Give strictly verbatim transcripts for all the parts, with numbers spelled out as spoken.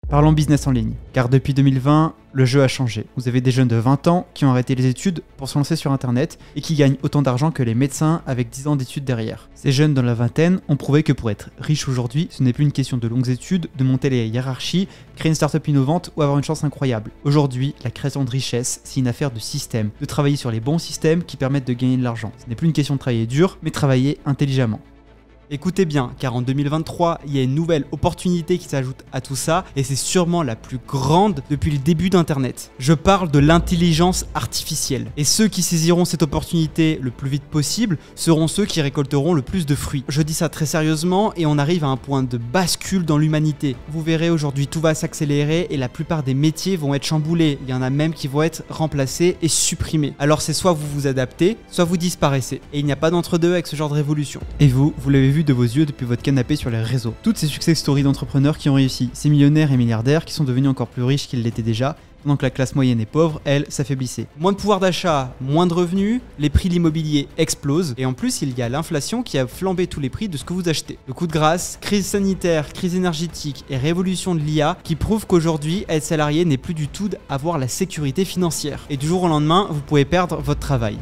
Parlons business en ligne, car depuis deux mille vingt, le jeu a changé. Vous avez des jeunes de vingt ans qui ont arrêté les études pour se lancer sur internet et qui gagnent autant d'argent que les médecins avec dix ans d'études derrière. Ces jeunes dans la vingtaine ont prouvé que pour être riche aujourd'hui, ce n'est plus une question de longues études, de monter les hiérarchies, créer une startup innovante ou avoir une chance incroyable. Aujourd'hui, la création de richesse, c'est une affaire de système, de travailler sur les bons systèmes qui permettent de gagner de l'argent. Ce n'est plus une question de travailler dur, mais travailler intelligemment. Écoutez bien, car en deux mille vingt-trois, il y a une nouvelle opportunité qui s'ajoute à tout ça, et c'est sûrement la plus grande depuis le début d'Internet. Je parle de l'intelligence artificielle. Et ceux qui saisiront cette opportunité le plus vite possible seront ceux qui récolteront le plus de fruits. Je dis ça très sérieusement, et on arrive à un point de bascule dans l'humanité. Vous verrez, aujourd'hui, tout va s'accélérer, et la plupart des métiers vont être chamboulés. Il y en a même qui vont être remplacés et supprimés. Alors c'est soit vous vous adaptez, soit vous disparaissez. Et il n'y a pas d'entre-deux avec ce genre de révolution. Et vous, vous l'avez vu de vos yeux depuis votre canapé sur les réseaux. Toutes ces success stories d'entrepreneurs qui ont réussi, ces millionnaires et milliardaires qui sont devenus encore plus riches qu'ils l'étaient déjà, pendant que la classe moyenne et pauvre, elle, s'affaiblissait. Moins de pouvoir d'achat, moins de revenus, les prix de l'immobilier explosent, et en plus il y a l'inflation qui a flambé tous les prix de ce que vous achetez. Le coup de grâce, crise sanitaire, crise énergétique et révolution de l'I A qui prouvent qu'aujourd'hui, être salarié n'est plus du tout avoir la sécurité financière. Et du jour au lendemain, vous pouvez perdre votre travail.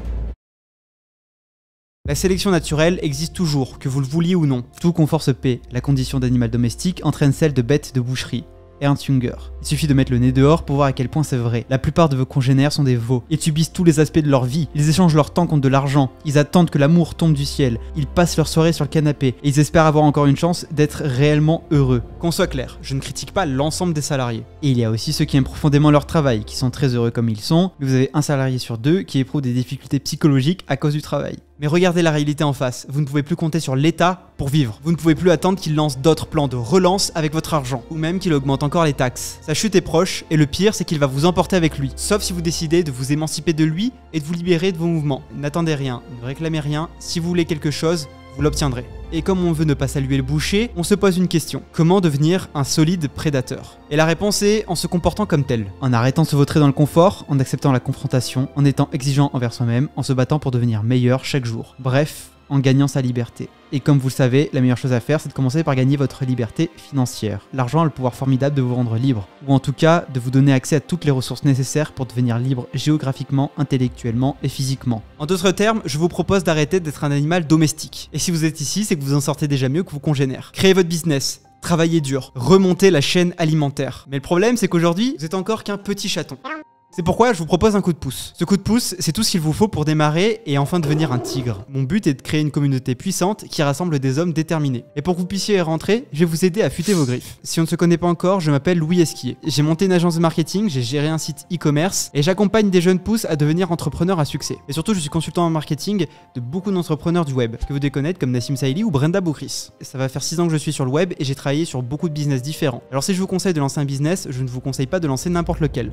La sélection naturelle existe toujours, que vous le vouliez ou non. Tout confort se paie. La condition d'animal domestique entraîne celle de bête de boucherie. Ernst Junger. Il suffit de mettre le nez dehors pour voir à quel point c'est vrai. La plupart de vos congénères sont des veaux. Ils subissent tous les aspects de leur vie. Ils échangent leur temps contre de l'argent. Ils attendent que l'amour tombe du ciel. Ils passent leur soirée sur le canapé. Et ils espèrent avoir encore une chance d'être réellement heureux. Qu'on soit clair, je ne critique pas l'ensemble des salariés. Et il y a aussi ceux qui aiment profondément leur travail, qui sont très heureux comme ils sont, mais vous avez un salarié sur deux qui éprouve des difficultés psychologiques à cause du travail. Mais regardez la réalité en face, vous ne pouvez plus compter sur l'État pour vivre. Vous ne pouvez plus attendre qu'il lance d'autres plans de relance avec votre argent, ou même qu'il augmente encore les taxes. Sa chute est proche, et le pire c'est qu'il va vous emporter avec lui. Sauf si vous décidez de vous émanciper de lui et de vous libérer de vos mouvements. N'attendez rien, ne réclamez rien, si vous voulez quelque chose, vous l'obtiendrez. Et comme on veut ne pas saluer le boucher, on se pose une question. Comment devenir un solide prédateur? Et la réponse est en se comportant comme tel. En arrêtant de se vautrer dans le confort, en acceptant la confrontation, en étant exigeant envers soi-même, en se battant pour devenir meilleur chaque jour. Bref, en gagnant sa liberté. Et comme vous le savez, la meilleure chose à faire, c'est de commencer par gagner votre liberté financière. L'argent a le pouvoir formidable de vous rendre libre, ou en tout cas de vous donner accès à toutes les ressources nécessaires pour devenir libre géographiquement, intellectuellement et physiquement. En d'autres termes, je vous propose d'arrêter d'être un animal domestique. Et si vous êtes ici, c'est que vous en sortez déjà mieux que vos congénères. Créez votre business, travaillez dur, remontez la chaîne alimentaire. Mais le problème, c'est qu'aujourd'hui, vous êtes encore qu'un petit chaton. C'est pourquoi je vous propose un coup de pouce. Ce coup de pouce, c'est tout ce qu'il vous faut pour démarrer et enfin devenir un tigre. Mon but est de créer une communauté puissante qui rassemble des hommes déterminés. Et pour que vous puissiez y rentrer, je vais vous aider à affûter vos griffes. Si on ne se connaît pas encore, je m'appelle Louis Esquier. J'ai monté une agence de marketing, j'ai géré un site e-commerce et j'accompagne des jeunes pousses à devenir entrepreneurs à succès. Et surtout, je suis consultant en marketing de beaucoup d'entrepreneurs du web, que vous devez connaître comme Nassim Saïli ou Brenda Boukris. Ça va faire six ans que je suis sur le web et j'ai travaillé sur beaucoup de business différents. Alors si je vous conseille de lancer un business, je ne vous conseille pas de lancer n'importe lequel.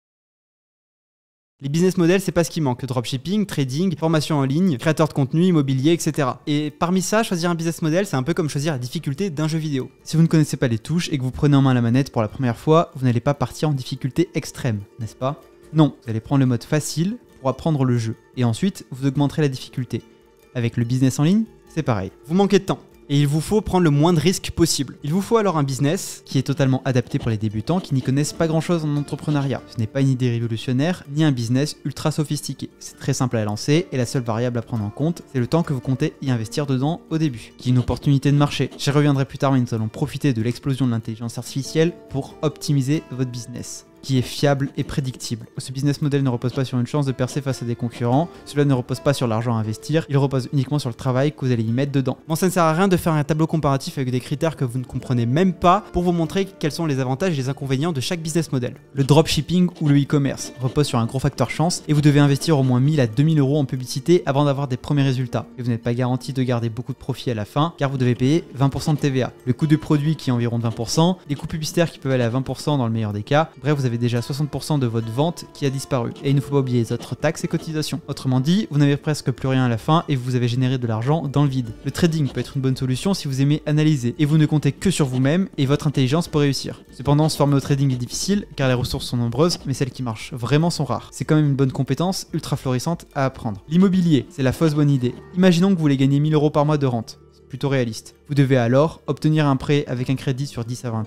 Les business models, c'est pas ce qui manque. Le dropshipping, trading, formation en ligne, créateur de contenu, immobilier, et cetera. Et parmi ça, choisir un business model, c'est un peu comme choisir la difficulté d'un jeu vidéo. Si vous ne connaissez pas les touches et que vous prenez en main la manette pour la première fois, vous n'allez pas partir en difficulté extrême, n'est-ce pas? Non, vous allez prendre le mode facile pour apprendre le jeu. Et ensuite, vous augmenterez la difficulté. Avec le business en ligne, c'est pareil. Vous manquez de temps. Et il vous faut prendre le moins de risques possible. Il vous faut alors un business qui est totalement adapté pour les débutants qui n'y connaissent pas grand chose en entrepreneuriat. Ce n'est pas une idée révolutionnaire, ni un business ultra sophistiqué. C'est très simple à lancer et la seule variable à prendre en compte, c'est le temps que vous comptez y investir dedans au début, qui est une opportunité de marché. J'y reviendrai plus tard, mais nous allons profiter de l'explosion de l'intelligence artificielle pour optimiser votre business, qui est fiable et prédictible. Ce business model ne repose pas sur une chance de percer face à des concurrents, cela ne repose pas sur l'argent à investir, il repose uniquement sur le travail que vous allez y mettre dedans. Bon, ça ne sert à rien de faire un tableau comparatif avec des critères que vous ne comprenez même pas pour vous montrer quels sont les avantages et les inconvénients de chaque business model. Le dropshipping ou le e-commerce repose sur un gros facteur chance et vous devez investir au moins mille à deux mille euros en publicité avant d'avoir des premiers résultats. Et vous n'êtes pas garanti de garder beaucoup de profit à la fin car vous devez payer vingt pour cent de T V A. Le coût du produit qui est environ de vingt pour cent, les coûts publicitaires qui peuvent aller à vingt pour cent dans le meilleur des cas, bref, vous avez déjà soixante pour cent de votre vente qui a disparu. Et il ne faut pas oublier les autres taxes et cotisations. Autrement dit, vous n'avez presque plus rien à la fin et vous avez généré de l'argent dans le vide. Le trading peut être une bonne solution si vous aimez analyser et vous ne comptez que sur vous-même et votre intelligence pour réussir. Cependant, se former au trading est difficile car les ressources sont nombreuses, mais celles qui marchent vraiment sont rares. C'est quand même une bonne compétence ultra florissante à apprendre. L'immobilier, c'est la fausse bonne idée. Imaginons que vous voulez gagner mille euros par mois de rente. C'est plutôt réaliste. Vous devez alors obtenir un prêt avec un crédit sur dix à vingt ans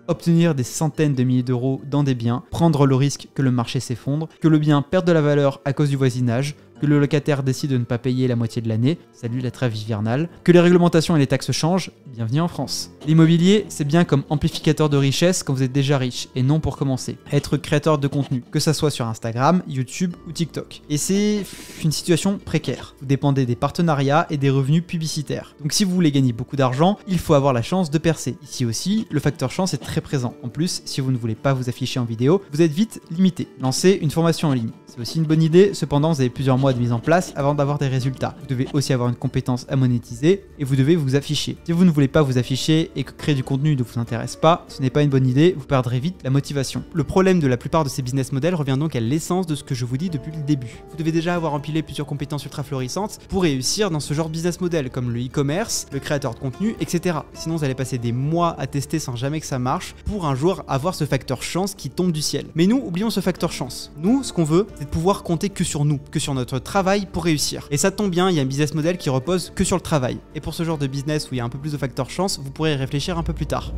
obtenir des centaines de milliers d'euros dans des biens, prendre le risque que le marché s'effondre, que le bien perde de la valeur à cause du voisinage, que le locataire décide de ne pas payer la moitié de l'année, salut la trêve hivernale, que les réglementations et les taxes changent, bienvenue en France. L'immobilier, c'est bien comme amplificateur de richesse quand vous êtes déjà riche, et non pour commencer. Être créateur de contenu, que ça soit sur Instagram, YouTube ou TikTok. Et c'est une situation précaire. Vous dépendez des partenariats et des revenus publicitaires. Donc si vous voulez gagner beaucoup d'argent, il faut avoir la chance de percer. Ici aussi, le facteur chance est très présent. En plus, si vous ne voulez pas vous afficher en vidéo, vous êtes vite limité. Lancez une formation en ligne. C'est aussi une bonne idée, cependant vous avez plusieurs mois de mise en place avant d'avoir des résultats. Vous devez aussi avoir une compétence à monétiser et vous devez vous afficher. Si vous ne voulez pas vous afficher et que créer du contenu ne vous intéresse pas, ce n'est pas une bonne idée, vous perdrez vite la motivation. Le problème de la plupart de ces business models revient donc à l'essence de ce que je vous dis depuis le début. Vous devez déjà avoir empilé plusieurs compétences ultra florissantes pour réussir dans ce genre de business model comme le e-commerce, le créateur de contenu, et cetera. Sinon vous allez passer des mois à tester sans jamais que ça marche pour un jour avoir ce facteur chance qui tombe du ciel. Mais nous, oublions ce facteur chance. Nous, ce qu'on veut, c'est de pouvoir compter que sur nous, que sur notre travail pour réussir. Et ça tombe bien, il y a un business model qui repose que sur le travail. Et pour ce genre de business où il y a un peu plus de facteurs chance, vous pourrez y réfléchir un peu plus tard.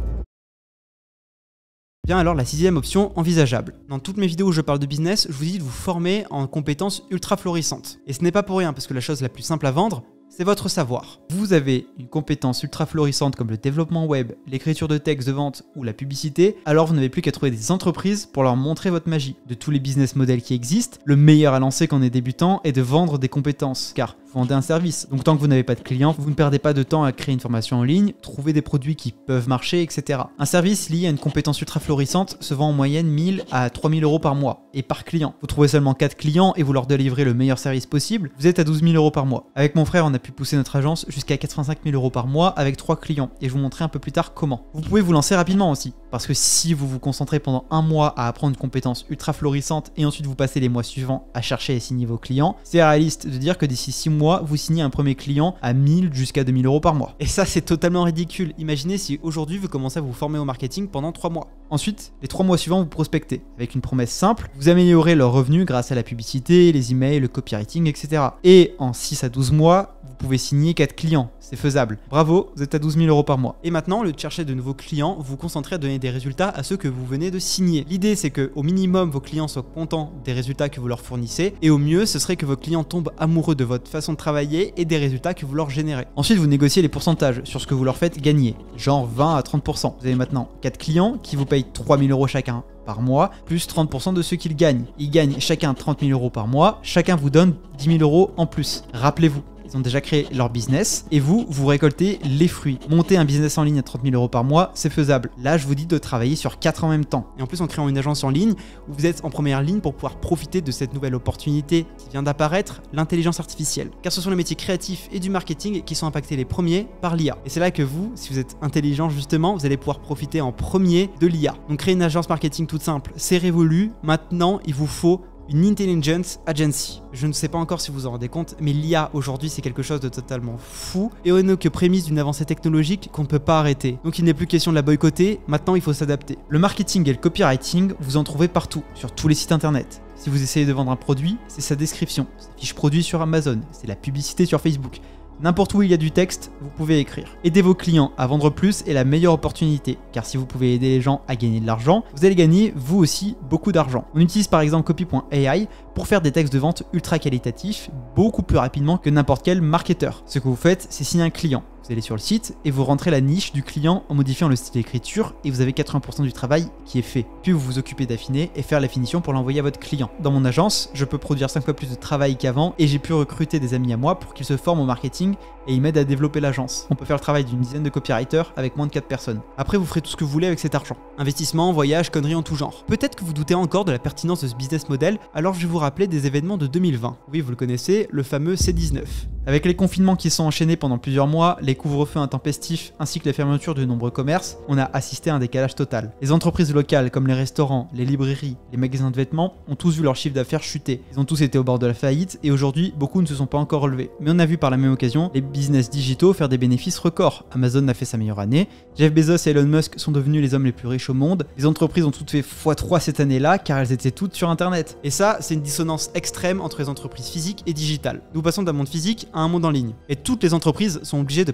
Bien alors la sixième option envisageable. Dans toutes mes vidéos où je parle de business, je vous dis de vous former en compétences ultra florissantes. Et ce n'est pas pour rien parce que la chose la plus simple à vendre, c'est votre savoir. Vous avez une compétence ultra florissante comme le développement web, l'écriture de texte de vente ou la publicité, alors vous n'avez plus qu'à trouver des entreprises pour leur montrer votre magie. De tous les business models qui existent, le meilleur à lancer quand on est débutant est de vendre des compétences, car vous vendez un service. Donc tant que vous n'avez pas de clients, vous ne perdez pas de temps à créer une formation en ligne, trouver des produits qui peuvent marcher, et cetera. Un service lié à une compétence ultra florissante se vend en moyenne mille à trois mille euros par mois et par client. Vous trouvez seulement quatre clients et vous leur délivrez le meilleur service possible, vous êtes à douze mille euros par mois. Avec mon frère, on a pu pousser notre agence jusqu'à quatre-vingt-cinq mille euros par mois avec trois clients et je vous montrerai un peu plus tard comment. Vous pouvez vous lancer rapidement aussi parce que si vous vous concentrez pendant un mois à apprendre une compétence ultra florissante et ensuite vous passez les mois suivants à chercher et signer vos clients, c'est réaliste de dire que d'ici six mois vous signez un premier client à mille jusqu'à deux mille euros par mois. Et ça c'est totalement ridicule. Imaginez si aujourd'hui vous commencez à vous former au marketing pendant trois mois. Ensuite, les trois mois suivants vous prospectez avec une promesse simple, vous améliorez leurs revenus grâce à la publicité, les emails, le copywriting, et cetera. Et en six à douze mois, vous pouvez signer quatre clients, c'est faisable. Bravo, vous êtes à douze mille euros par mois. Et maintenant, au lieu de chercher de nouveaux clients, vous vous concentrez à donner des résultats à ceux que vous venez de signer. L'idée, c'est que au minimum, vos clients soient contents des résultats que vous leur fournissez, et au mieux, ce serait que vos clients tombent amoureux de votre façon de travailler et des résultats que vous leur générez. Ensuite, vous négociez les pourcentages sur ce que vous leur faites gagner, genre vingt à trente pour cent. Vous avez maintenant quatre clients qui vous payent trois mille euros chacun par mois, plus trente pour cent de ce qu'ils gagnent. Ils gagnent chacun trente mille euros par mois, chacun vous donne dix mille euros en plus. Rappelez-vous, ils ont déjà créé leur business et vous, vous récoltez les fruits. Monter un business en ligne à trente mille euros par mois, c'est faisable. Là, je vous dis de travailler sur quatre en même temps. Et en plus, en créant une agence en ligne où vous êtes en première ligne pour pouvoir profiter de cette nouvelle opportunité qui vient d'apparaître, l'intelligence artificielle. Car ce sont les métiers créatifs et du marketing qui sont impactés les premiers par l'I A. Et c'est là que vous, si vous êtes intelligent justement, vous allez pouvoir profiter en premier de l'I A. Donc créer une agence marketing toute simple, c'est révolu. Maintenant, il vous faut une Intelligence Agency. Je ne sais pas encore si vous vous en rendez compte, mais l'I A aujourd'hui c'est quelque chose de totalement fou et on n'est que prémisse d'une avancée technologique qu'on ne peut pas arrêter. Donc il n'est plus question de la boycotter, maintenant il faut s'adapter. Le marketing et le copywriting, vous en trouvez partout, sur tous les sites internet. Si vous essayez de vendre un produit, c'est sa description, c'est fiche produit sur Amazon, c'est la publicité sur Facebook. N'importe où il y a du texte, vous pouvez écrire. Aider vos clients à vendre plus est la meilleure opportunité, car si vous pouvez aider les gens à gagner de l'argent, vous allez gagner vous aussi beaucoup d'argent. On utilise par exemple copy point A I pour faire des textes de vente ultra qualitatifs, beaucoup plus rapidement que n'importe quel marketeur. Ce que vous faites, c'est signer un client. Vous allez sur le site et vous rentrez la niche du client en modifiant le style d'écriture et vous avez quatre-vingts pour cent du travail qui est fait. Puis vous vous occupez d'affiner et faire la finition pour l'envoyer à votre client. Dans mon agence, je peux produire cinq fois plus de travail qu'avant et j'ai pu recruter des amis à moi pour qu'ils se forment au marketing et ils m'aident à développer l'agence. On peut faire le travail d'une dizaine de copywriters avec moins de quatre personnes. Après, vous ferez tout ce que vous voulez avec cet argent. Investissement, voyage, conneries en tout genre. Peut-être que vous doutez encore de la pertinence de ce business model, alors je vais vous rappeler des événements de deux mille vingt. Oui, vous le connaissez, le fameux C dix-neuf. Avec les confinements qui sont enchaînés pendant plusieurs mois, les couvre-feux intempestifs ainsi que la fermeture de nombreux commerces, on a assisté à un décalage total. Les entreprises locales comme les restaurants, les librairies, les magasins de vêtements ont tous vu leur chiffre d'affaires chuter. Ils ont tous été au bord de la faillite et aujourd'hui, beaucoup ne se sont pas encore relevés. Mais on a vu par la même occasion les business digitaux faire des bénéfices records. Amazon a fait sa meilleure année, Jeff Bezos et Elon Musk sont devenus les hommes les plus riches au monde, les entreprises ont toutes fait fois trois cette année-là car elles étaient toutes sur internet. Et ça, c'est une dissonance extrême entre les entreprises physiques et digitales. Nous passons d'un monde physique à un monde en ligne. Et toutes les entreprises sont obligées de passer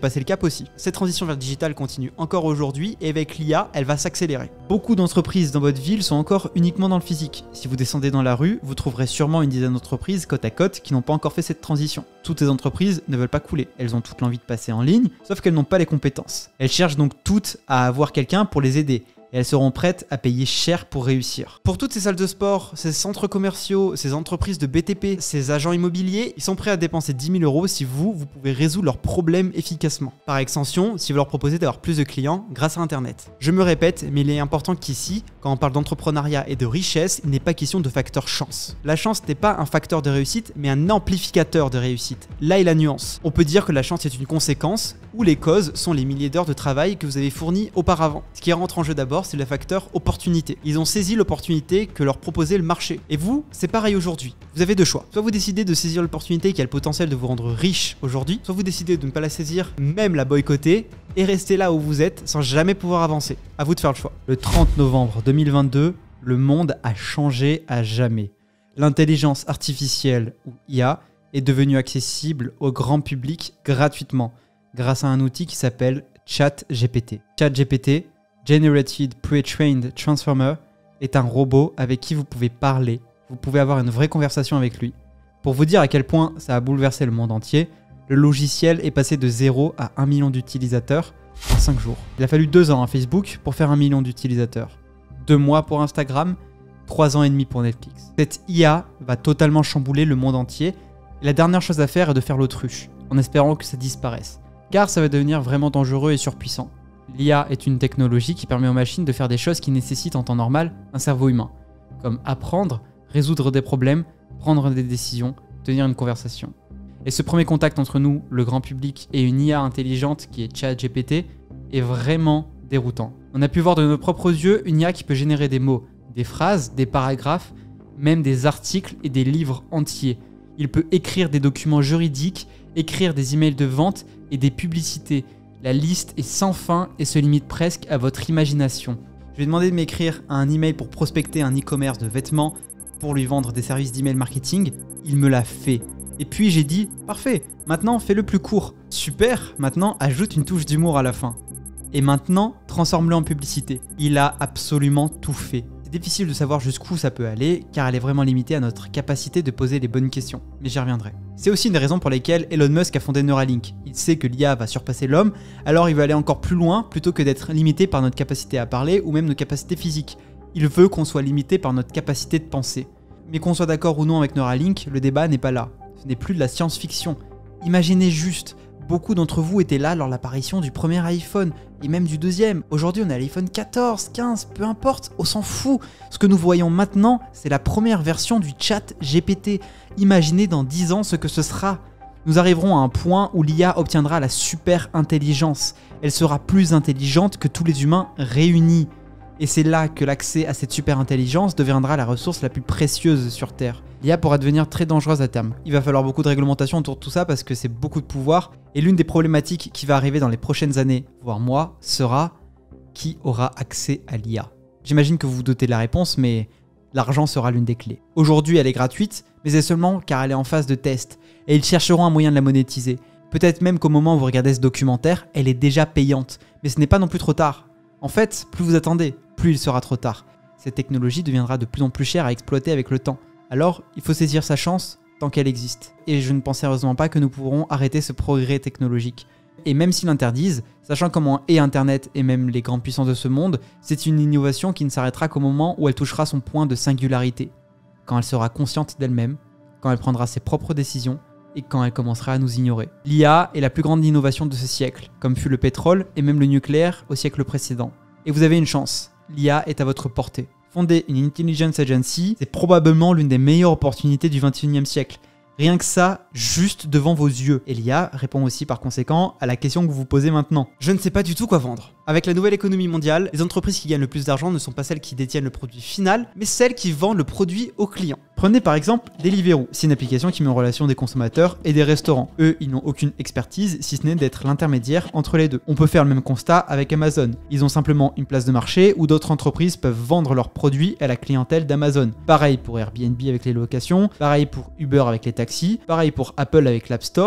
passer le cap aussi. Cette transition vers le digital continue encore aujourd'hui et avec l'I A, elle va s'accélérer. Beaucoup d'entreprises dans votre ville sont encore uniquement dans le physique. Si vous descendez dans la rue, vous trouverez sûrement une dizaine d'entreprises côte à côte qui n'ont pas encore fait cette transition. Toutes ces entreprises ne veulent pas couler. Elles ont toutes l'envie de passer en ligne, sauf qu'elles n'ont pas les compétences. Elles cherchent donc toutes à avoir quelqu'un pour les aider. Et elles seront prêtes à payer cher pour réussir. Pour toutes ces salles de sport, ces centres commerciaux, ces entreprises de B T P, ces agents immobiliers, ils sont prêts à dépenser dix mille euros si vous, vous pouvez résoudre leurs problèmes efficacement. Par extension, si vous leur proposez d'avoir plus de clients grâce à Internet. Je me répète, mais il est important qu'ici, quand on parle d'entrepreneuriat et de richesse, il n'est pas question de facteur chance. La chance n'est pas un facteur de réussite, mais un amplificateur de réussite. Là est la nuance. On peut dire que la chance est une conséquence, ou les causes sont les milliers d'heures de travail que vous avez fournis auparavant. Ce qui rentre en jeu d'abord, c'est le facteur opportunité. Ils ont saisi l'opportunité que leur proposait le marché. Et vous, c'est pareil aujourd'hui. Vous avez deux choix. Soit vous décidez de saisir l'opportunité qui a le potentiel de vous rendre riche aujourd'hui, soit vous décidez de ne pas la saisir, même la boycotter, et rester là où vous êtes sans jamais pouvoir avancer. À vous de faire le choix. Le trente novembre deux mille vingt-deux, le monde a changé à jamais. L'intelligence artificielle, ou I A, est devenue accessible au grand public gratuitement, grâce à un outil qui s'appelle ChatGPT. ChatGPT, Generated Pre-trained Transformer, est un robot avec qui vous pouvez parler, vous pouvez avoir une vraie conversation avec lui. Pour vous dire à quel point ça a bouleversé le monde entier, le logiciel est passé de zéro à un million d'utilisateurs en cinq jours. Il a fallu deux ans à Facebook pour faire un million d'utilisateurs, deux mois pour Instagram, trois ans et demi pour Netflix. Cette I A va totalement chambouler le monde entier et la dernière chose à faire est de faire l'autruche, en espérant que ça disparaisse, car ça va devenir vraiment dangereux et surpuissant. L'I A est une technologie qui permet aux machines de faire des choses qui nécessitent en temps normal un cerveau humain, comme apprendre, résoudre des problèmes, prendre des décisions, tenir une conversation. Et ce premier contact entre nous, le grand public, et une I A intelligente qui est ChatGPT est vraiment déroutant. On a pu voir de nos propres yeux une I A qui peut générer des mots, des phrases, des paragraphes, même des articles et des livres entiers. Il peut écrire des documents juridiques, écrire des emails de vente et des publicités. La liste est sans fin et se limite presque à votre imagination. Je lui ai demandé de m'écrire un email pour prospecter un e-commerce de vêtements, pour lui vendre des services d'email marketing. Il me l'a fait. Et puis j'ai dit, parfait, maintenant fais-le plus court. Super, maintenant ajoute une touche d'humour à la fin. Et maintenant, transforme-le en publicité. Il a absolument tout fait. C'est difficile de savoir jusqu'où ça peut aller, car elle est vraiment limitée à notre capacité de poser les bonnes questions. Mais j'y reviendrai. C'est aussi une des raisons pour lesquelles Elon Musk a fondé Neuralink. Il sait que l'I A va surpasser l'homme, alors il veut aller encore plus loin plutôt que d'être limité par notre capacité à parler ou même nos capacités physiques. Il veut qu'on soit limité par notre capacité de penser. Mais qu'on soit d'accord ou non avec Neuralink, le débat n'est pas là. Ce n'est plus de la science-fiction. Imaginez juste, beaucoup d'entre vous étaient là lors de l'apparition du premier iPhone, et même du deuxième. Aujourd'hui, on a l'iPhone quatorze, quinze, peu importe, on s'en fout. Ce que nous voyons maintenant, c'est la première version du chat G P T. Imaginez dans dix ans ce que ce sera. Nous arriverons à un point où l'I A obtiendra la super intelligence. Elle sera plus intelligente que tous les humains réunis. Et c'est là que l'accès à cette super intelligence deviendra la ressource la plus précieuse sur Terre. L'I A pourra devenir très dangereuse à terme. Il va falloir beaucoup de réglementation autour de tout ça parce que c'est beaucoup de pouvoir. Et l'une des problématiques qui va arriver dans les prochaines années, voire mois, sera qui aura accès à l'I A. J'imagine que vous vous doutez de la réponse, mais l'argent sera l'une des clés. Aujourd'hui, elle est gratuite, mais c'est seulement car elle est en phase de test. Et ils chercheront un moyen de la monétiser. Peut-être même qu'au moment où vous regardez ce documentaire, elle est déjà payante. Mais ce n'est pas non plus trop tard. En fait, plus vous attendez, plus il sera trop tard. Cette technologie deviendra de plus en plus chère à exploiter avec le temps. Alors, il faut saisir sa chance tant qu'elle existe. Et je ne pense sérieusement pas que nous pourrons arrêter ce progrès technologique. Et même s'ils l'interdisent, sachant comment est Internet et même les grandes puissances de ce monde, c'est une innovation qui ne s'arrêtera qu'au moment où elle touchera son point de singularité. Quand elle sera consciente d'elle-même, quand elle prendra ses propres décisions, et quand elle commencera à nous ignorer. L'I A est la plus grande innovation de ce siècle, comme fut le pétrole et même le nucléaire au siècle précédent. Et vous avez une chance, l'I A est à votre portée. Fonder une intelligence agency, c'est probablement l'une des meilleures opportunités du vingt et unième siècle. Rien que ça, juste devant vos yeux. Et l'I A répond aussi par conséquent à la question que vous vous posez maintenant. Je ne sais pas du tout quoi vendre. Avec la nouvelle économie mondiale, les entreprises qui gagnent le plus d'argent ne sont pas celles qui détiennent le produit final, mais celles qui vendent le produit aux clients. Prenez par exemple Deliveroo, c'est une application qui met en relation des consommateurs et des restaurants. Eux, ils n'ont aucune expertise si ce n'est d'être l'intermédiaire entre les deux. On peut faire le même constat avec Amazon. Ils ont simplement une place de marché où d'autres entreprises peuvent vendre leurs produits à la clientèle d'Amazon. Pareil pour Airbnb avec les locations, pareil pour Uber avec les taxis, pareil pour Apple avec l'App Store.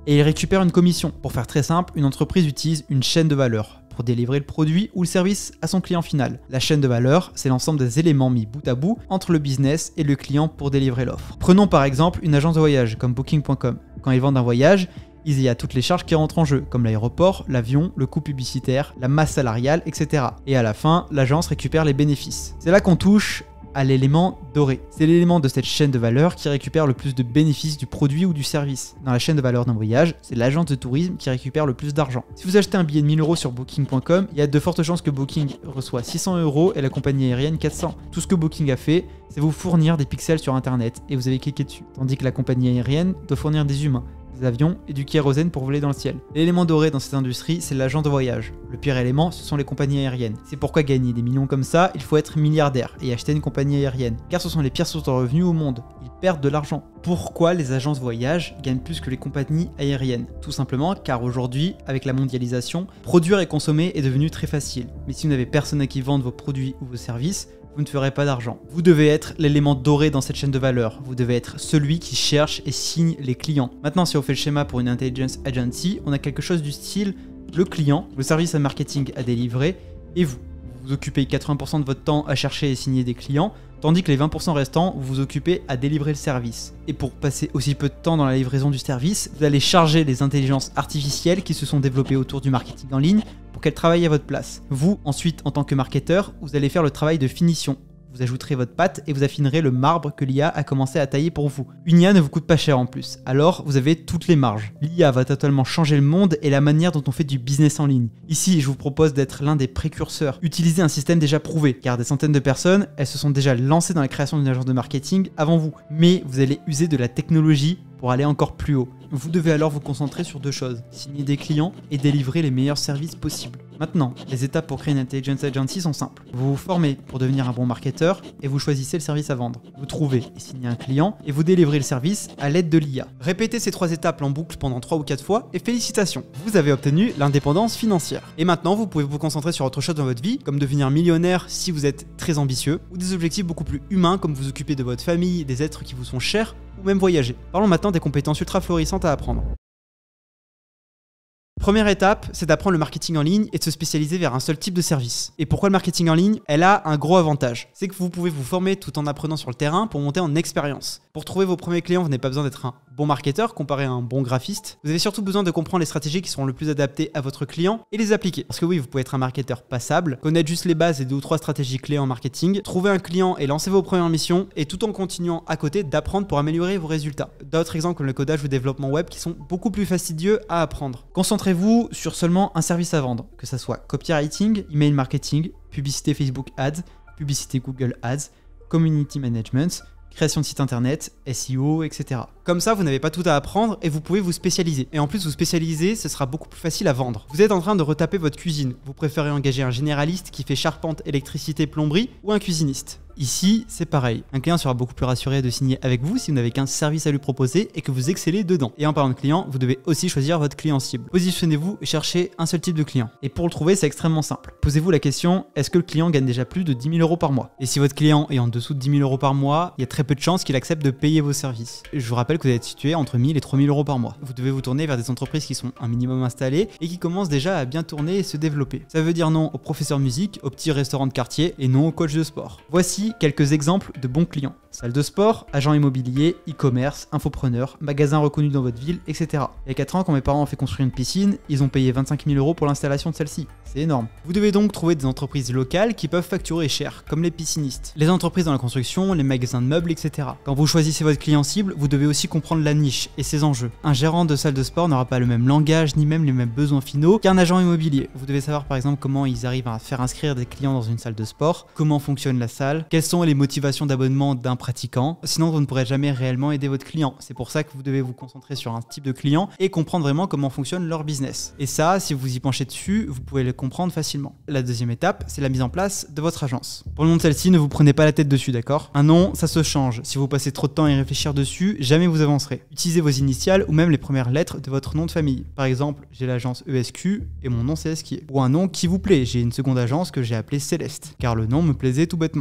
et il récupère une commission. Pour faire très simple, une entreprise utilise une chaîne de valeur pour délivrer le produit ou le service à son client final. La chaîne de valeur, c'est l'ensemble des éléments mis bout à bout entre le business et le client pour délivrer l'offre. Prenons par exemple une agence de voyage comme booking point com. Quand ils vendent un voyage, il y a toutes les charges qui rentrent en jeu, comme l'aéroport, l'avion, le coût publicitaire, la masse salariale, et cetera. Et à la fin, l'agence récupère les bénéfices. C'est là qu'on touche à l'élément doré. C'est l'élément de cette chaîne de valeur qui récupère le plus de bénéfices du produit ou du service. Dans la chaîne de valeur d'un voyage, c'est l'agence de tourisme qui récupère le plus d'argent. Si vous achetez un billet de mille euros sur booking point com, il y a de fortes chances que Booking reçoit six cents euros et la compagnie aérienne quatre cents. Tout ce que Booking a fait, c'est vous fournir des pixels sur internet et vous avez cliqué dessus. Tandis que la compagnie aérienne doit fournir des humains, des avions et du kérosène pour voler dans le ciel. L'élément doré dans cette industrie, c'est l'agent de voyage. Le pire élément, ce sont les compagnies aériennes. C'est pourquoi gagner des millions comme ça, il faut être milliardaire et acheter une compagnie aérienne. Car ce sont les pires sources de revenus au monde. Ils perdent de l'argent. Pourquoi les agences voyage gagnent plus que les compagnies aériennes? Tout simplement car aujourd'hui, avec la mondialisation, produire et consommer est devenu très facile. Mais si vous n'avez personne à qui vendre vos produits ou vos services, vous ne ferez pas d'argent. Vous devez être l'élément doré dans cette chaîne de valeur. Vous devez être celui qui cherche et signe les clients. Maintenant, si on fait le schéma pour une intelligence agency, on a quelque chose du style le client, le service à marketing à délivrer, et vous. Vous occupez quatre-vingts pour cent de votre temps à chercher et signer des clients, tandis que les vingt pour cent restants, vous vous occupez à délivrer le service. Et pour passer aussi peu de temps dans la livraison du service, vous allez charger les intelligences artificielles qui se sont développées autour du marketing en ligne pour qu'elles travaillent à votre place. Vous, ensuite, en tant que marketeur, vous allez faire le travail de finition. Vous ajouterez votre patte et vous affinerez le marbre que l'I A a commencé à tailler pour vous. Une I A ne vous coûte pas cher en plus, alors vous avez toutes les marges. L'I A va totalement changer le monde et la manière dont on fait du business en ligne. Ici, je vous propose d'être l'un des précurseurs. Utilisez un système déjà prouvé, car des centaines de personnes, elles se sont déjà lancées dans la création d'une agence de marketing avant vous. Mais vous allez user de la technologie pour aller encore plus haut. Vous devez alors vous concentrer sur deux choses, signer des clients et délivrer les meilleurs services possibles. Maintenant, les étapes pour créer une intelligence agency sont simples. Vous vous formez pour devenir un bon marketeur et vous choisissez le service à vendre. Vous trouvez et signez un client et vous délivrez le service à l'aide de l'I A. Répétez ces trois étapes en boucle pendant trois ou quatre fois et félicitations, vous avez obtenu l'indépendance financière. Et maintenant, vous pouvez vous concentrer sur autre chose dans votre vie, comme devenir millionnaire si vous êtes très ambitieux, ou des objectifs beaucoup plus humains comme vous occuper de votre famille, des êtres qui vous sont chers, ou même voyager. Parlons maintenant des compétences ultra florissantes à apprendre. Première étape, c'est d'apprendre le marketing en ligne et de se spécialiser vers un seul type de service. Et pourquoi le marketing en ligne? Elle a un gros avantage. C'est que vous pouvez vous former tout en apprenant sur le terrain pour monter en expérience. Pour trouver vos premiers clients, vous n'avez pas besoin d'être un bon marketeur comparé à un bon graphiste. Vous avez surtout besoin de comprendre les stratégies qui seront le plus adaptées à votre client et les appliquer. Parce que oui, vous pouvez être un marketeur passable, connaître juste les bases et deux ou trois stratégies clés en marketing, trouver un client et lancer vos premières missions, et tout en continuant à côté d'apprendre pour améliorer vos résultats. D'autres exemples comme le codage ou le développement web qui sont beaucoup plus fastidieux à apprendre. Concentrez-vous sur seulement un service à vendre, que ça soit copywriting, email marketing, publicité Facebook Ads, publicité Google Ads, community management, création de site internet, S E O, et cetera. Comme ça, vous n'avez pas tout à apprendre et vous pouvez vous spécialiser. Et en plus, vous spécialiser, ce sera beaucoup plus facile à vendre. Vous êtes en train de retaper votre cuisine. Vous préférez engager un généraliste qui fait charpente, électricité, plomberie ou un cuisiniste. Ici, c'est pareil. Un client sera beaucoup plus rassuré de signer avec vous si vous n'avez qu'un service à lui proposer et que vous excellez dedans. Et en parlant de client, vous devez aussi choisir votre client cible. Positionnez-vous et cherchez un seul type de client. Et pour le trouver, c'est extrêmement simple. Posez-vous la question, est-ce que le client gagne déjà plus de dix mille euros par mois? Et si votre client est en dessous de dix mille euros par mois, il y a très peu de chances qu'il accepte de payer vos services. Je vous rappelle que vous êtes situé entre mille et trois mille euros par mois. Vous devez vous tourner vers des entreprises qui sont un minimum installées et qui commencent déjà à bien tourner et se développer. Ça veut dire non aux professeurs musique, aux petits restaurants de quartier et non aux coachs de sport. Voici quelques exemples de bons clients. Salle de sport, agent immobilier, e-commerce, infopreneur, magasin reconnu dans votre ville, et cetera. Il y a quatre ans, quand mes parents ont fait construire une piscine, ils ont payé vingt-cinq mille euros pour l'installation de celle-ci. C'est énorme. Vous devez donc trouver des entreprises locales qui peuvent facturer cher, comme les piscinistes, les entreprises dans la construction, les magasins de meubles, et cetera. Quand vous choisissez votre client cible, vous devez aussi comprendre la niche et ses enjeux. Un gérant de salle de sport n'aura pas le même langage ni même les mêmes besoins finaux qu'un agent immobilier. Vous devez savoir par exemple comment ils arrivent à faire inscrire des clients dans une salle de sport, comment fonctionne la salle, quelles sont les motivations d'abonnement d'un pratiquant. Sinon, vous ne pourrez jamais réellement aider votre client. C'est pour ça que vous devez vous concentrer sur un type de client et comprendre vraiment comment fonctionne leur business. Et ça, si vous y penchez dessus, vous pouvez le comprendre facilement. La deuxième étape, c'est la mise en place de votre agence. Pour le nom de celle-ci, ne vous prenez pas la tête dessus, d'accord? Un nom, ça se change. Si vous passez trop de temps à y réfléchir dessus, jamais vous avancerez. Utilisez vos initiales ou même les premières lettres de votre nom de famille. Par exemple, j'ai l'agence E S Q et mon nom c'est Esquier. Ou un nom qui vous plaît. J'ai une seconde agence que j'ai appelée Céleste, car le nom me plaisait tout bêtement. Après avoir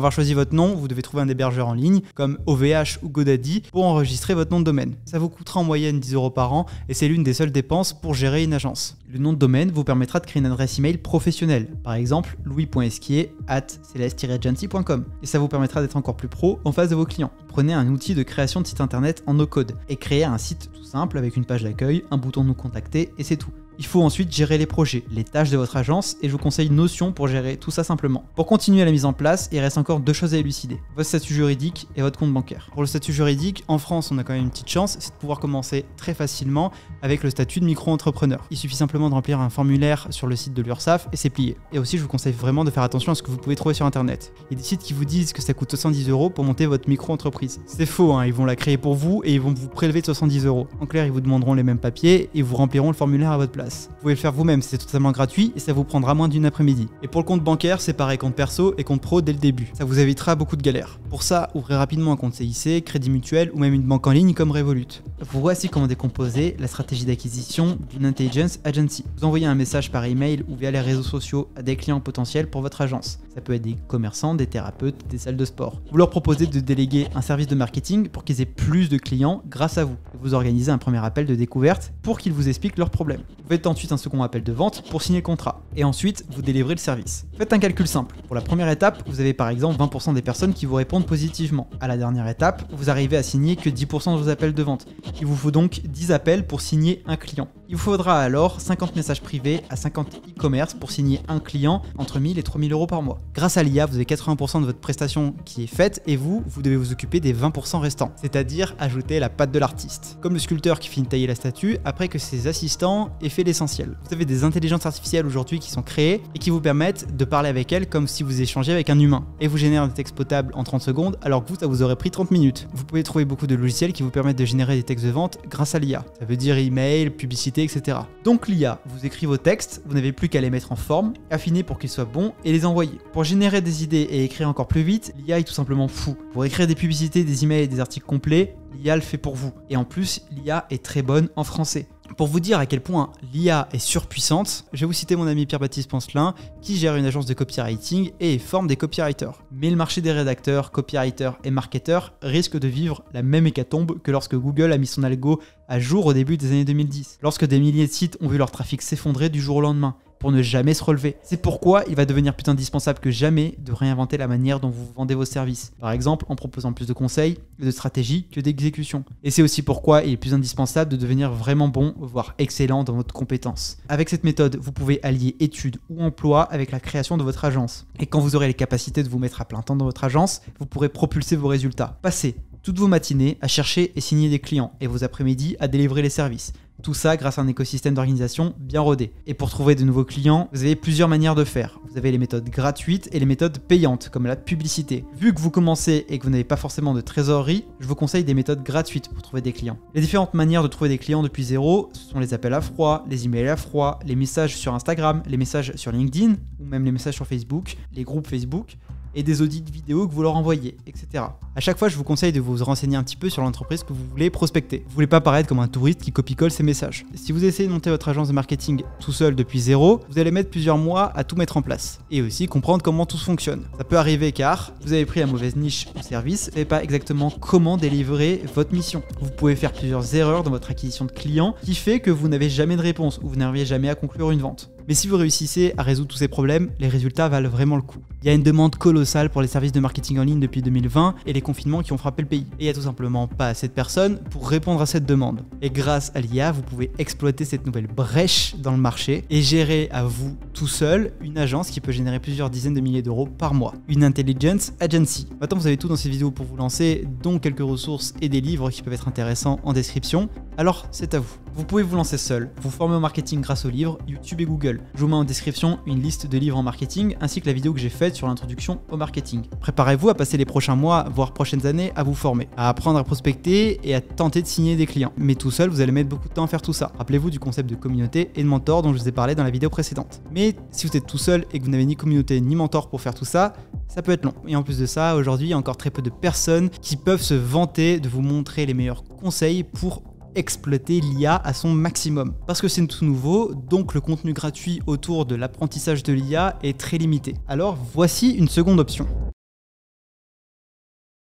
avoir choisi votre nom, vous devez trouver un hébergeur en ligne comme O V H ou GoDaddy pour enregistrer votre nom de domaine. Ça vous coûtera en moyenne dix euros par an et c'est l'une des seules dépenses pour gérer une agence. Le nom de domaine vous permettra de créer une adresse email professionnelle, par exemple louis point esquier arobase celeste tiret agency point com, et ça vous permettra d'être encore plus pro en face de vos clients. Prenez un outil de création de site internet en no-code et créez un site tout simple avec une page d'accueil, un bouton de nous contacter et c'est tout. Il faut ensuite gérer les projets, les tâches de votre agence et je vous conseille Notion pour gérer tout ça simplement. Pour continuer la mise en place, il reste encore deux choses à élucider, votre statut juridique et votre compte bancaire. Pour le statut juridique, en France on a quand même une petite chance, c'est de pouvoir commencer très facilement avec le statut de micro-entrepreneur. Il suffit simplement de remplir un formulaire sur le site de l'URSSAF et c'est plié. Et aussi je vous conseille vraiment de faire attention à ce que vous pouvez trouver sur internet. Il y a des sites qui vous disent que ça coûte soixante-dix euros pour monter votre micro-entreprise. C'est faux, hein, ils vont la créer pour vous et ils vont vous prélever de soixante-dix euros. En clair, ils vous demanderont les mêmes papiers et vous rempliront le formulaire à votre place. Vous pouvez le faire vous-même, c'est totalement gratuit et ça vous prendra moins d'une après-midi. Et pour le compte bancaire, c'est pareil, compte perso et compte pro dès le début. Ça vous évitera beaucoup de galères. Pour ça, ouvrez rapidement un compte C I C, Crédit Mutuel ou même une banque en ligne comme Revolut. Voici comment décomposer la stratégie d'acquisition d'une intelligence agency. Vous envoyez un message par email ou via les réseaux sociaux à des clients potentiels pour votre agence. Ça peut être des commerçants, des thérapeutes, des salles de sport. Vous leur proposez de déléguer un service de marketing pour qu'ils aient plus de clients grâce à vous. Vous organisez un premier appel de découverte pour qu'ils vous expliquent leurs problèmes. Vous faites ensuite un second appel de vente pour signer le contrat. Et ensuite, vous délivrez le service. Faites un calcul simple. Pour la première étape, vous avez par exemple vingt pour cent des personnes qui vous répondent positivement. À la dernière étape, vous arrivez à signer que dix pour cent de vos appels de vente. Il vous faut donc dix appels pour signer un client. Il vous faudra alors cinquante messages privés à cinquante e-commerce pour signer un client entre mille et trois mille euros par mois. Grâce à l'I A, vous avez quatre-vingts pour cent de votre prestation qui est faite et vous, vous devez vous occuper des vingt pour cent restants, c'est-à-dire ajouter la patte de l'artiste. Comme le sculpteur qui finit de tailler la statue après que ses assistants aient fait l'essentiel. Vous avez des intelligences artificielles aujourd'hui qui sont créées et qui vous permettent de parler avec elles comme si vous échangez avec un humain et vous génèrent des textes potables en trente secondes alors que vous, ça vous aurait pris trente minutes. Vous pouvez trouver beaucoup de logiciels qui vous permettent de générer des textes de vente grâce à l'I A. Ça veut dire email, publicité, et cetera. Donc l'I A vous écrit vos textes, vous n'avez plus qu'à les mettre en forme, affiner pour qu'ils soient bons et les envoyer. Pour générer des idées et écrire encore plus vite, l'I A est tout simplement fou. Pour écrire des publicités, des emails et des articles complets, l'I A le fait pour vous. Et en plus, l'I A est très bonne en français. Pour vous dire à quel point l'I A est surpuissante, je vais vous citer mon ami Pierre-Baptiste Poncelin qui gère une agence de copywriting et forme des copywriters. Mais le marché des rédacteurs, copywriters et marketeurs risque de vivre la même hécatombe que lorsque Google a mis son algo à jour au début des années deux mille dix, lorsque des milliers de sites ont vu leur trafic s'effondrer du jour au lendemain, pour ne jamais se relever. C'est pourquoi il va devenir plus indispensable que jamais de réinventer la manière dont vous vendez vos services. Par exemple, en proposant plus de conseils, de stratégies que d'exécution. Et c'est aussi pourquoi il est plus indispensable de devenir vraiment bon, voire excellent dans votre compétence. Avec cette méthode, vous pouvez allier études ou emploi avec la création de votre agence. Et quand vous aurez les capacités de vous mettre à plein temps dans votre agence, vous pourrez propulser vos résultats. Passez toutes vos matinées à chercher et signer des clients et vos après-midi à délivrer les services. Tout ça grâce à un écosystème d'organisation bien rodé. Et pour trouver de nouveaux clients, vous avez plusieurs manières de faire. Vous avez les méthodes gratuites et les méthodes payantes, comme la publicité. Vu que vous commencez et que vous n'avez pas forcément de trésorerie, je vous conseille des méthodes gratuites pour trouver des clients. Les différentes manières de trouver des clients depuis zéro, ce sont les appels à froid, les emails à froid, les messages sur Instagram, les messages sur LinkedIn, ou même les messages sur Facebook, les groupes Facebook, et des audits vidéo que vous leur envoyez, et cetera. À chaque fois, je vous conseille de vous renseigner un petit peu sur l'entreprise que vous voulez prospecter. Vous voulez pas paraître comme un touriste qui copie-colle ses messages. Si vous essayez de monter votre agence de marketing tout seul depuis zéro, vous allez mettre plusieurs mois à tout mettre en place. Et aussi comprendre comment tout fonctionne. Ça peut arriver car vous avez pris la mauvaise niche ou service, vous savez pas exactement comment délivrer votre mission. Vous pouvez faire plusieurs erreurs dans votre acquisition de clients qui fait que vous n'avez jamais de réponse ou vous n'arrivez jamais à conclure une vente. Mais si vous réussissez à résoudre tous ces problèmes, les résultats valent vraiment le coup. Il y a une demande colossale pour les services de marketing en ligne depuis deux mille vingt et les confinements qui ont frappé le pays. Et il n'y a tout simplement pas assez de personnes pour répondre à cette demande. Et grâce à l'I A, vous pouvez exploiter cette nouvelle brèche dans le marché et gérer à vous tout seul une agence qui peut générer plusieurs dizaines de milliers d'euros par mois. Une intelligence agency. Maintenant, vous avez tout dans ces vidéos pour vous lancer, dont quelques ressources et des livres qui peuvent être intéressants en description. Alors, c'est à vous. Vous pouvez vous lancer seul, vous former au marketing grâce aux livres, YouTube et Google. Je vous mets en description une liste de livres en marketing ainsi que la vidéo que j'ai faite sur l'introduction au marketing. Préparez-vous à passer les prochains mois, voire prochaines années, à vous former, à apprendre à prospecter et à tenter de signer des clients. Mais tout seul, vous allez mettre beaucoup de temps à faire tout ça. Rappelez-vous du concept de communauté et de mentor dont je vous ai parlé dans la vidéo précédente. Mais si vous êtes tout seul et que vous n'avez ni communauté ni mentor pour faire tout ça, ça peut être long. Et en plus de ça, aujourd'hui, il y a encore très peu de personnes qui peuvent se vanter de vous montrer les meilleurs conseils pour exploiter l'I A à son maximum. Parce que c'est tout nouveau, donc le contenu gratuit autour de l'apprentissage de l'I A est très limité. Alors voici une seconde option.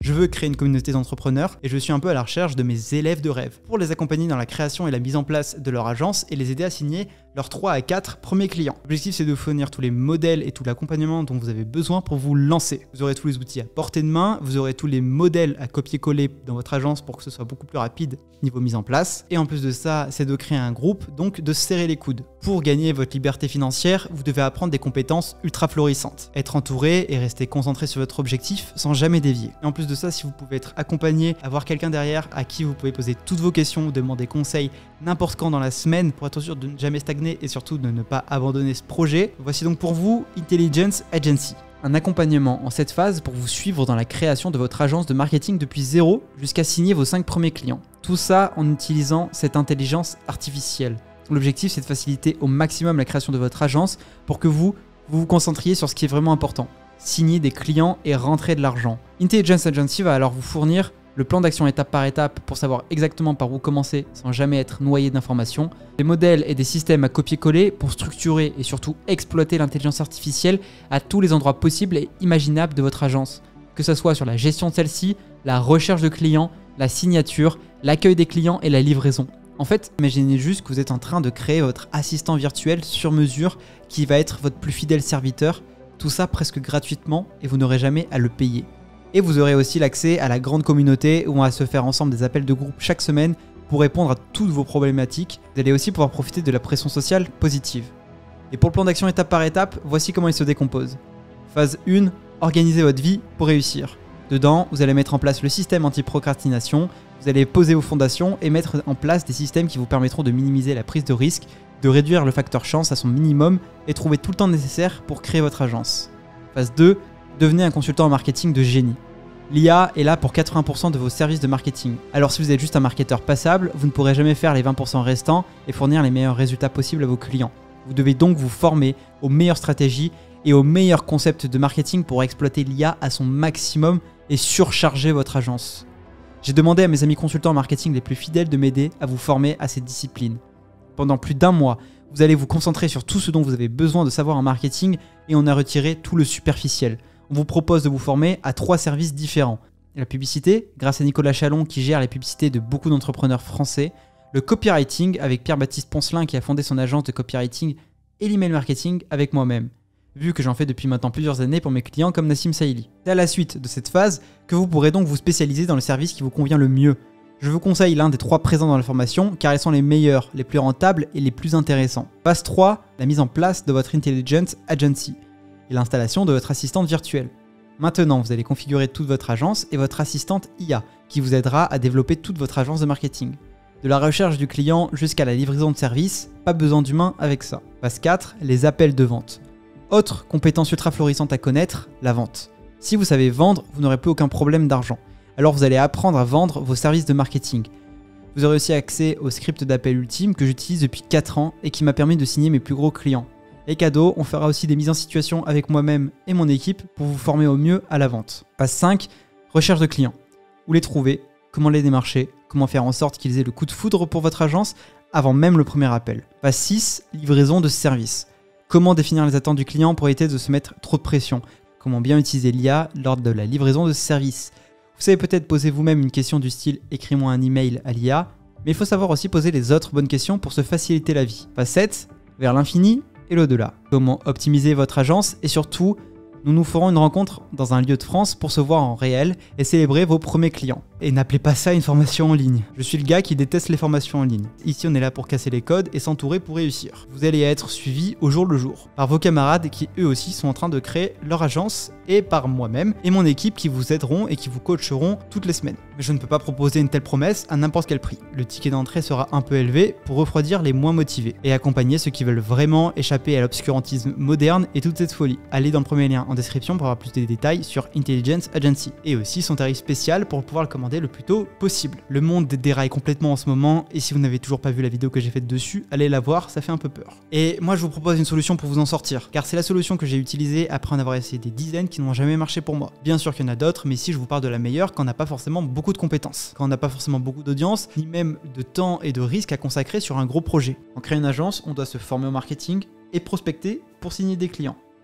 Je veux créer une communauté d'entrepreneurs et je suis un peu à la recherche de mes élèves de rêve pour les accompagner dans la création et la mise en place de leur agence et les aider à signer leurs trois à quatre premiers clients. L'objectif, c'est de fournir tous les modèles et tout l'accompagnement dont vous avez besoin pour vous lancer. Vous aurez tous les outils à portée de main, vous aurez tous les modèles à copier-coller dans votre agence pour que ce soit beaucoup plus rapide niveau mise en place. Et en plus de ça, c'est de créer un groupe, donc de serrer les coudes. Pour gagner votre liberté financière, vous devez apprendre des compétences ultra florissantes. Être entouré et rester concentré sur votre objectif sans jamais dévier. Et en plus de ça, si vous pouvez être accompagné, avoir quelqu'un derrière à qui vous pouvez poser toutes vos questions, demander conseil n'importe quand dans la semaine pour être sûr de ne jamais stagner et surtout de ne pas abandonner ce projet, voici donc pour vous Intelligence Agency. Un accompagnement en cette phase pour vous suivre dans la création de votre agence de marketing depuis zéro jusqu'à signer vos cinq premiers clients. Tout ça en utilisant cette intelligence artificielle. L'objectif, c'est de faciliter au maximum la création de votre agence pour que vous vous, vous concentriez sur ce qui est vraiment important. Signer des clients et rentrer de l'argent. Intelligence Agency va alors vous fournir le plan d'action étape par étape pour savoir exactement par où commencer sans jamais être noyé d'informations, des modèles et des systèmes à copier-coller pour structurer et surtout exploiter l'intelligence artificielle à tous les endroits possibles et imaginables de votre agence, que ce soit sur la gestion de celle-ci, la recherche de clients, la signature, l'accueil des clients et la livraison. En fait, imaginez juste que vous êtes en train de créer votre assistant virtuel sur mesure qui va être votre plus fidèle serviteur, tout ça presque gratuitement et vous n'aurez jamais à le payer. Et vous aurez aussi l'accès à la grande communauté où on va se faire ensemble des appels de groupe chaque semaine pour répondre à toutes vos problématiques. Vous allez aussi pouvoir profiter de la pression sociale positive. Et pour le plan d'action étape par étape, voici comment il se décompose. Phase un, organisez votre vie pour réussir. Dedans, vous allez mettre en place le système anti-procrastination, vous allez poser vos fondations et mettre en place des systèmes qui vous permettront de minimiser la prise de risque, de réduire le facteur chance à son minimum et trouver tout le temps nécessaire pour créer votre agence. Phase deux, devenez un consultant en marketing de génie. L'I A est là pour quatre-vingts pour cent de vos services de marketing. Alors si vous êtes juste un marketeur passable, vous ne pourrez jamais faire les vingt pour cent restants et fournir les meilleurs résultats possibles à vos clients. Vous devez donc vous former aux meilleures stratégies et aux meilleurs concepts de marketing pour exploiter l'I A à son maximum et surcharger votre agence. J'ai demandé à mes amis consultants en marketing les plus fidèles de m'aider à vous former à ces disciplines. Pendant plus d'un mois, vous allez vous concentrer sur tout ce dont vous avez besoin de savoir en marketing et on a retiré tout le superficiel. On vous propose de vous former à trois services différents. La publicité, grâce à Nicolas Chalon qui gère les publicités de beaucoup d'entrepreneurs français. Le copywriting avec Pierre-Baptiste Poncelin qui a fondé son agence de copywriting. Et l'email marketing avec moi-même, vu que j'en fais depuis maintenant plusieurs années pour mes clients comme Nassim Saïli. C'est à la suite de cette phase que vous pourrez donc vous spécialiser dans le service qui vous convient le mieux. Je vous conseille l'un des trois présents dans la formation car ils sont les meilleurs, les plus rentables et les plus intéressants. Phase trois, la mise en place de votre Intelligence Agency et l'installation de votre assistante virtuelle. Maintenant, vous allez configurer toute votre agence et votre assistante I A qui vous aidera à développer toute votre agence de marketing. De la recherche du client jusqu'à la livraison de services, pas besoin d'humain avec ça. Phase quatre, les appels de vente. Autre compétence ultra florissante à connaître, la vente. Si vous savez vendre, vous n'aurez plus aucun problème d'argent. Alors vous allez apprendre à vendre vos services de marketing. Vous aurez aussi accès au script d'appel ultime que j'utilise depuis quatre ans et qui m'a permis de signer mes plus gros clients. Et cadeau, on fera aussi des mises en situation avec moi-même et mon équipe pour vous former au mieux à la vente. Phase cinq, recherche de clients. Où les trouver, comment les démarcher, comment faire en sorte qu'ils aient le coup de foudre pour votre agence avant même le premier appel. Phase six, livraison de services. Comment définir les attentes du client pour éviter de se mettre trop de pression. Comment bien utiliser l'I A lors de la livraison de services. Vous savez peut-être poser vous-même une question du style « écris-moi un email à l'I A », mais il faut savoir aussi poser les autres bonnes questions pour se faciliter la vie. Phase sept, vers l'infini et l'au-delà. Comment optimiser votre agence et surtout, nous nous ferons une rencontre dans un lieu de France pour se voir en réel et célébrer vos premiers clients. Et n'appelez pas ça une formation en ligne. Je suis le gars qui déteste les formations en ligne. Ici, on est là pour casser les codes et s'entourer pour réussir. Vous allez être suivi au jour le jour par vos camarades qui eux aussi sont en train de créer leur agence et par moi-même et mon équipe qui vous aideront et qui vous coacheront toutes les semaines. Mais je ne peux pas proposer une telle promesse à n'importe quel prix. Le ticket d'entrée sera un peu élevé pour refroidir les moins motivés et accompagner ceux qui veulent vraiment échapper à l'obscurantisme moderne et toute cette folie. Allez dans le premier lien en description pour avoir plus de détails sur Intelligence Agency et aussi son tarif spécial pour pouvoir le commander le plus tôt possible. Le monde déraille complètement en ce moment et si vous n'avez toujours pas vu la vidéo que j'ai faite dessus, allez la voir, ça fait un peu peur. Et moi je vous propose une solution pour vous en sortir, car c'est la solution que j'ai utilisée après en avoir essayé des dizaines qui n'ont jamais marché pour moi. Bien sûr qu'il y en a d'autres, mais ici je vous parle de la meilleure quand on n'a pas forcément beaucoup de compétences, quand on n'a pas forcément beaucoup d'audience, ni même de temps et de risques à consacrer sur un gros projet. En créant une agence, on doit se former au marketing et prospecter pour signer des clients.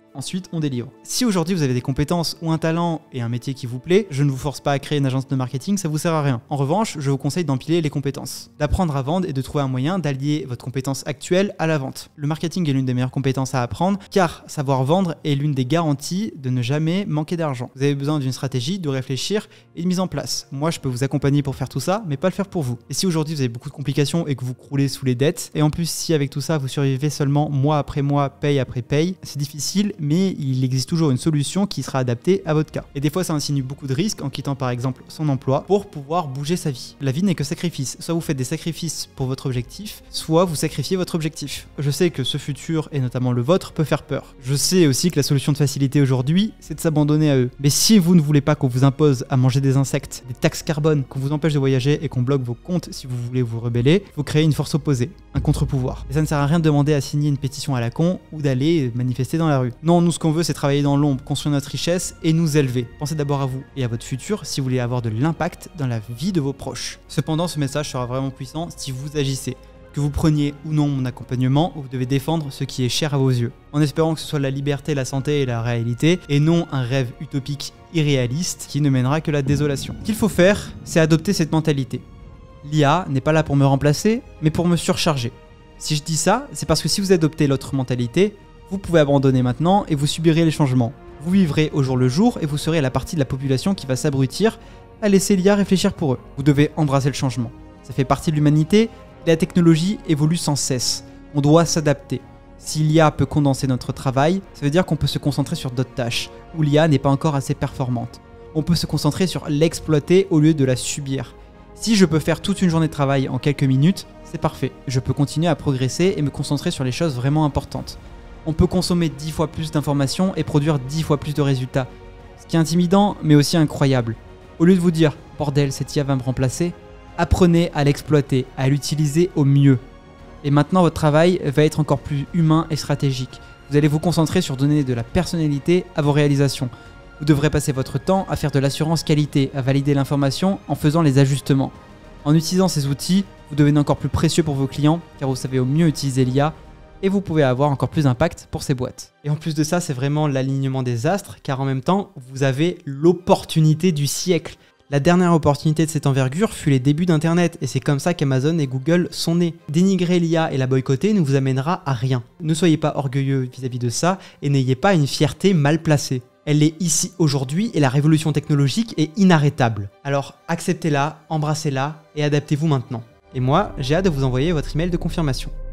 Ensuite, on délivre. Si aujourd'hui vous avez des compétences ou un talent et un métier qui vous plaît, je ne vous force pas à créer une agence de marketing, ça vous sert à rien. En revanche, je vous conseille d'empiler les compétences, d'apprendre à vendre et de trouver un moyen d'allier votre compétence actuelle à la vente. Le marketing est l'une des meilleures compétences à apprendre car savoir vendre est l'une des garanties de ne jamais manquer d'argent. Vous avez besoin d'une stratégie, de réfléchir et de mise en place. Moi, je peux vous accompagner pour faire tout ça, mais pas le faire pour vous. Et si aujourd'hui vous avez beaucoup de complications et que vous croulez sous les dettes, et en plus si avec tout ça vous survivez seulement mois après mois, paye après paye, c'est difficile, mais il existe toujours une solution qui sera adaptée à votre cas. Et des fois ça insinue beaucoup de risques en quittant par exemple son emploi pour pouvoir bouger sa vie. La vie n'est que sacrifice, soit vous faites des sacrifices pour votre objectif, soit vous sacrifiez votre objectif. Je sais que ce futur, et notamment le vôtre, peut faire peur. Je sais aussi que la solution de facilité aujourd'hui, c'est de s'abandonner à eux. Mais si vous ne voulez pas qu'on vous impose à manger des insectes, des taxes carbone, qu'on vous empêche de voyager et qu'on bloque vos comptes si vous voulez vous rebeller, il faut créer une force opposée, un contre-pouvoir. Et ça ne sert à rien de demander à signer une pétition à la con ou d'aller manifester dans la rue. Non, nous ce qu'on veut c'est travailler dans l'ombre, construire notre richesse et nous élever. Pensez d'abord à vous et à votre futur si vous voulez avoir de l'impact dans la vie de vos proches. Cependant, ce message sera vraiment puissant si vous agissez. Que vous preniez ou non mon accompagnement, vous devez défendre ce qui est cher à vos yeux, en espérant que ce soit la liberté, la santé et la réalité, et non un rêve utopique irréaliste qui ne mènera que la désolation. Ce qu'il faut faire, c'est adopter cette mentalité. L'I A n'est pas là pour me remplacer, mais pour me surcharger. Si je dis ça, c'est parce que si vous adoptez l'autre mentalité, vous pouvez abandonner maintenant et vous subirez les changements. Vous vivrez au jour le jour et vous serez la partie de la population qui va s'abrutir à laisser l'I A réfléchir pour eux. Vous devez embrasser le changement. Ça fait partie de l'humanité. La technologie évolue sans cesse. On doit s'adapter. Si l'I A peut condenser notre travail, ça veut dire qu'on peut se concentrer sur d'autres tâches, où l'I A n'est pas encore assez performante. On peut se concentrer sur l'exploiter au lieu de la subir. Si je peux faire toute une journée de travail en quelques minutes, c'est parfait. Je peux continuer à progresser et me concentrer sur les choses vraiment importantes. On peut consommer dix fois plus d'informations et produire dix fois plus de résultats. Ce qui est intimidant, mais aussi incroyable. Au lieu de vous dire « bordel, cette I A va me remplacer », apprenez à l'exploiter, à l'utiliser au mieux. Et maintenant, votre travail va être encore plus humain et stratégique. Vous allez vous concentrer sur donner de la personnalité à vos réalisations. Vous devrez passer votre temps à faire de l'assurance qualité, à valider l'information en faisant les ajustements. En utilisant ces outils, vous devenez encore plus précieux pour vos clients, car vous savez au mieux utiliser l'I A, et vous pouvez avoir encore plus d'impact pour ces boîtes. Et en plus de ça, c'est vraiment l'alignement des astres, car en même temps, vous avez l'opportunité du siècle. La dernière opportunité de cette envergure fut les débuts d'Internet, et c'est comme ça qu'Amazon et Google sont nés. Dénigrer l'I A et la boycotter ne vous amènera à rien. Ne soyez pas orgueilleux vis-à-vis de ça, et n'ayez pas une fierté mal placée. Elle est ici aujourd'hui, et la révolution technologique est inarrêtable. Alors acceptez-la, embrassez-la, et adaptez-vous maintenant. Et moi, j'ai hâte de vous envoyer votre email de confirmation.